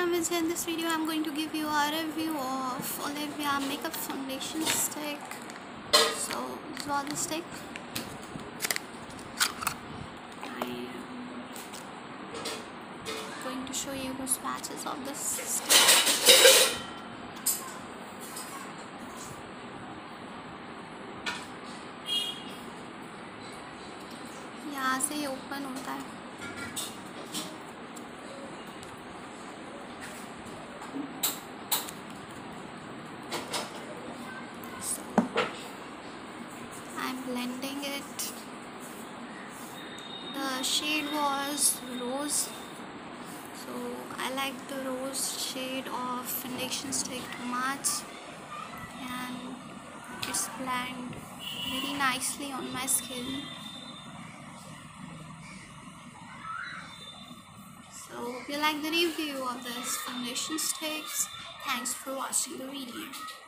I'm Vijay. In this video I'm going to give you a review of Olivia makeup foundation stick. So this is what the stick. I am going to show you the swatches of this stick. यहाँ से ये open होता है. I'm blending it. The shade was rose, so I like the rose shade of foundation stick too much, and it's blend very nicely on my skin. So hope you like the review of this foundation sticks. Thanks for watching the video.